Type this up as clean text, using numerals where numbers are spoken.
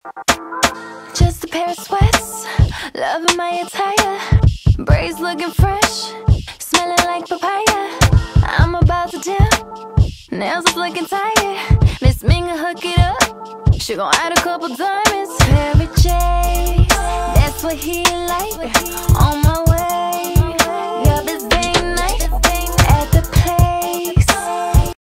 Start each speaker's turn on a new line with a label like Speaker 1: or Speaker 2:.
Speaker 1: Just a pair of sweats, loving my attire. Braids looking fresh, smelling like papaya. I'm about to dip, nails is looking tired. Miss Minga hook it up, she gon' add a couple diamonds. Pair of J's, that's what he like.